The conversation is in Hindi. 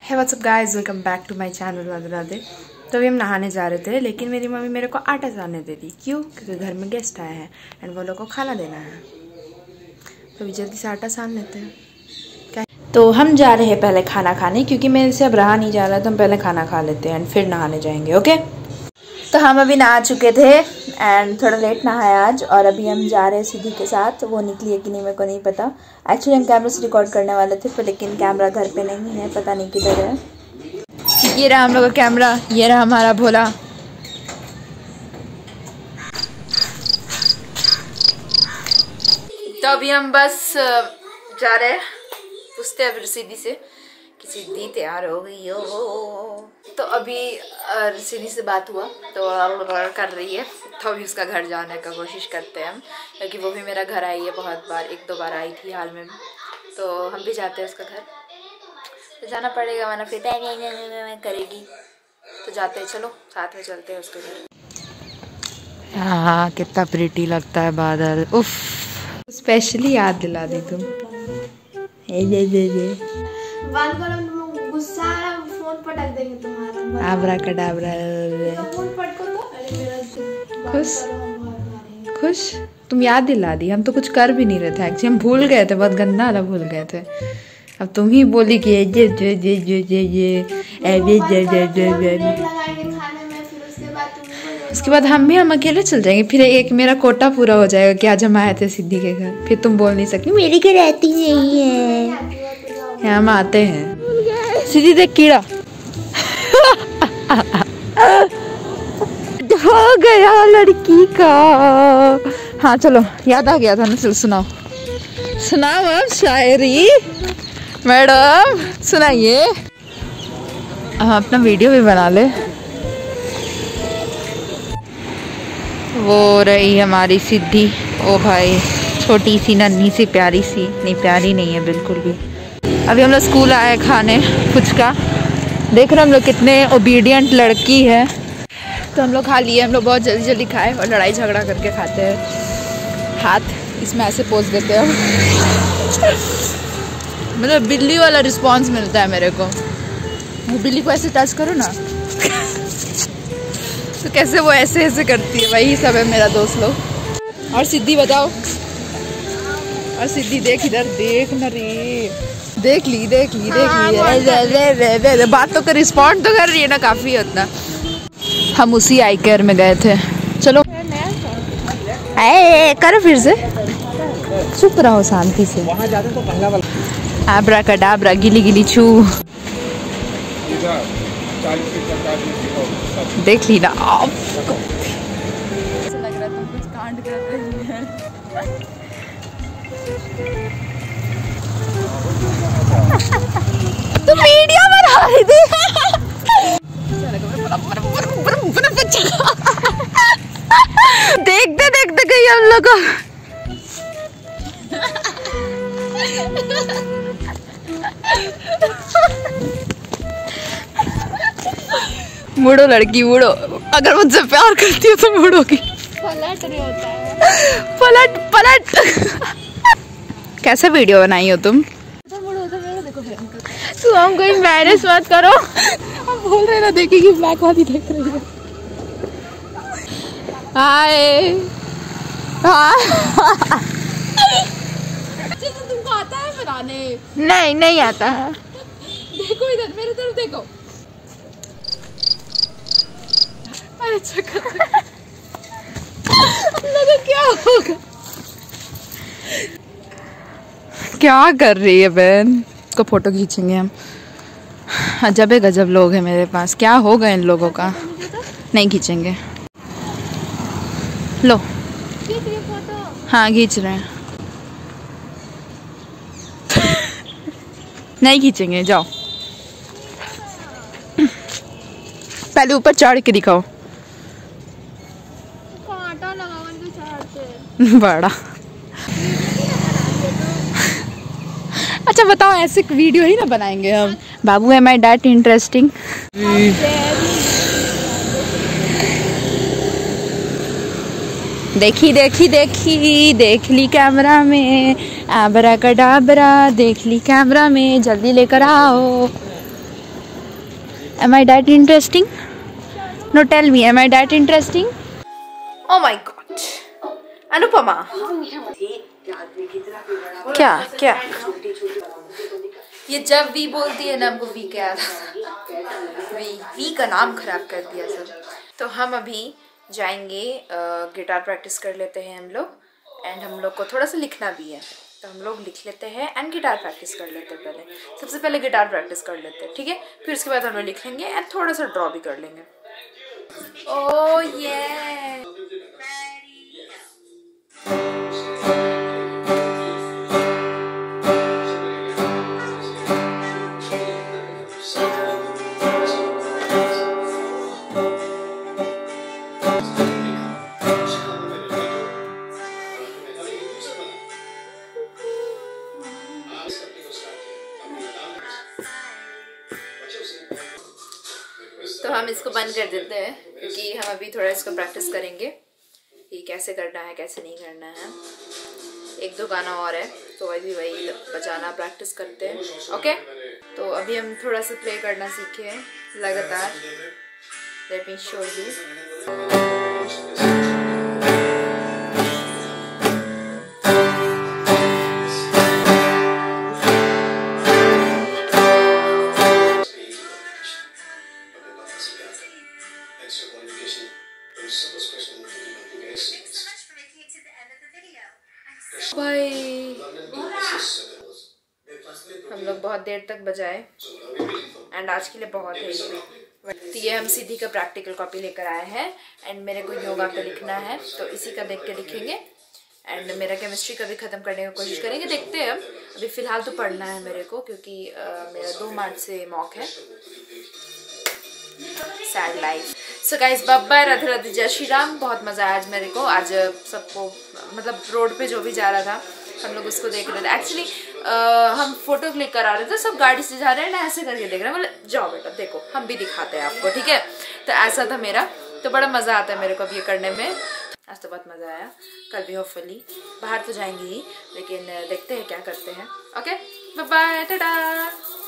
है what's up guys, welcome back to my channel. Radhe Radhe. तो अभी हम नहाने जा रहे थे, लेकिन मेरी मम्मी मेरे को आटा सानने दे दी। क्यों? क्योंकि घर में गेस्ट आए हैं एंड वो लोग को खाना देना है। तो अभी जल्दी से आटा सान लेते हैं। क्या? तो हम जा रहे हैं पहले खाना खाने, क्योंकि मेरे से अब रहा नहीं जा रहा, तो हम पहले खाना खा लेते हैं एंड फिर नहाने जाएंगे। ओके। तो हम अभी नहा चुके थे एंड थोड़ा लेट नहाया आज, और अभी हम जा रहे हैं सिद्धि के साथ। वो निकली है कि नहीं मेरे को नहीं पता। एक्चुअली हम कैमरा से रिकॉर्ड करने वाले थे, पर लेकिन कैमरा घर पे नहीं है, पता नहीं किधर है। ये रहा हम लोग का कैमरा, ये रहा हमारा भोला। तो अभी हम बस जा रहे हैं, पूछते हैं सिद्धि से कि सिद्धि तैयार हो गई हो। तो अभी सिद्धि से बात हुआ तो कर रही है, तो अभी उसका घर जाने का कोशिश करते हैं हम, क्योंकि वो भी मेरा घर आई है बहुत बार, 1-2 बार आई थी हाल में। तो हम भी जाते हैं उसका घर, तो जाना पड़ेगा वरना फिर करेगी। तो जाते हैं, चलो साथ में चलते हैं उसके घर। हाँ, कितना प्रिटी लगता है बादल। उफ, स्पेशली याद दिला दी तुम। गुस्सा फोन पटक देंगे तुम्हारा। आबरा कडाबरा। खुश खुश, तुम याद दिला दी। हम तो कुछ कर भी नहीं रहे थे, एक्चुअली हम भूल गए थे, बहुत गंदा वाला भूल गए थे। अब तुम ही बोली कि उसके बाद हम अकेले चल जाएंगे। फिर एक मेरा कोटा पूरा हो जाएगा कि आज हम आए थे सिद्धि के घर। फिर तुम बोल नहीं सकती मेरी घर रहती नहीं है। हम आते हैं। सिद्धि देख कीड़ा हो गया लड़की का। हाँ चलो, याद आ गया था ना। चलो सुनाओ सुनाओ अब शायरी। मैडम सुनाइए। हम अपना वीडियो भी बना ले। वो रही हमारी सिद्धि। ओ भाई, छोटी सी नन्ही सी प्यारी सी, नहीं प्यारी नहीं है बिल्कुल भी। अभी हम लोग स्कूल आए खाने फुचका। देख रहे हम लोग कितने ओबीडियंट लड़की है। तो हम लोग खा लिए, हम लोग बहुत जल्दी जल्दी खाए और लड़ाई झगड़ा करके खाते हैं। हाथ इसमें ऐसे पोज देते हैं। मतलब बिल्ली वाला रिस्पांस मिलता है मेरे को। वो बिल्ली को ऐसे टच करो ना तो कैसे वो ऐसे ऐसे करती है, वही सब है मेरा दोस्त लोग। और सिद्धि बताओ। और सिद्धि देख इधर, देख न रे, देख ली बात तो कर, रिस्पॉन्ड तो कर रही है ना, काफी होता। हम उसी आई केयर में गए थे। चलो करो फिर से, चुप रहो शांति से। वहाँ जाते तो पहला वाला आबरा कडाबरा गिली गिली छू। देख ली ना आप। ऐसा लग रहा तुम कुछ कांड कर रही है। तुम वीडियो बना रही थी। देखते देखते गई हम लोग को। मुड़ो लड़की मुड़ो, अगर मुझसे प्यार करती हो तो मुड़ोगी। पलट नहीं होता है। पलट पलट। कैसे वीडियो बनाई हो तुम? तो हम कोई मैनेज मत करो। हम बोल रहे ना, देखेगी ब्लैक वाली देख रही है। हाय तुमको आता है बनाने? नहीं आता है। देखो इधर, मेरी तरफ देखो। अच्छा क्या होगा? क्या कर रही है बहन? इसको फोटो खींचेंगे हम। अजब है गजब लोग हैं मेरे पास। क्या होगा इन लोगों का? नहीं खींचेंगे। लो हाँ खींच रहे हैं। नहीं खींचेंगे, जाओ। पहले ऊपर चढ़ के दिखाओ। बड़ा अच्छा बताओ, ऐसे वीडियो ही ना बनाएंगे हम। बाबू है माई डैट इंटरेस्टिंग। देखी देखी देखी देख ली कैमरा में, आबरा कडाबरा देख ली कैमरा में, जल्दी लेकर आओ। Am I that interesting? No, tell me, am I that interesting? Oh my God, Anupama. क्या क्या ये जब वी बोलती है ना, हमको वी क्या आता है? वी का नाम खराब कर दिया सब। तो हम अभी जाएंगे, गिटार प्रैक्टिस कर लेते हैं हम लोग, एंड हम लोग को थोड़ा सा लिखना भी है, तो हम लोग लिख लेते हैं एंड गिटार प्रैक्टिस कर लेते हैं। पहले सबसे पहले गिटार प्रैक्टिस कर लेते हैं, ठीक है? फिर उसके बाद हम लोग लिख लेंगे एंड थोड़ा सा ड्रॉ भी कर लेंगे। ओह ये तो हम इसको बंद कर देते हैं, क्योंकि हम अभी थोड़ा इसको प्रैक्टिस करेंगे कि कैसे करना है कैसे नहीं करना है। एक दो गाना और है तो वही बजाना प्रैक्टिस करते हैं। ओके, तो अभी हम थोड़ा सा प्ले करना सीखे लगातार। Let me show you. भाई हम लोग बहुत देर तक बजाए एंड आज के लिए बहुत है। तो ये हम सीधी का प्रैक्टिकल कॉपी लेकर आए हैं एंड मेरे को योगा पे लिखना है, तो इसी का देख के लिखेंगे। एंड मेरा केमिस्ट्री का भी ख़त्म करने की कोशिश करेंगे, देखते हैं। अभी फ़िलहाल तो पढ़ना है मेरे को, क्योंकि मेरा 2 मार्च से मॉक है। Sad life. So guys, bye, Radhe Radhe, जय श्री राम। बहुत मज़ा आया आज मेरे को। आज सबको मतलब रोड पे जो भी जा रहा था हम लोग उसको देख रहे थे। एक्चुअली हम फोटो क्लिक करा रहे थे, सब गाड़ी से जा रहे हैं ना, ऐसे करके देख रहे हैं। बोले जाओ बेटा देखो, हम भी दिखाते हैं आपको, ठीक है? तो ऐसा था मेरा। तो बड़ा मज़ा आता है मेरे को अब ये करने में। आज तो बहुत मज़ा आया। कल भी होपफुली बाहर तो जाएंगे ही, लेकिन देखते हैं क्या करते हैं। Okay, bye bye, Tata.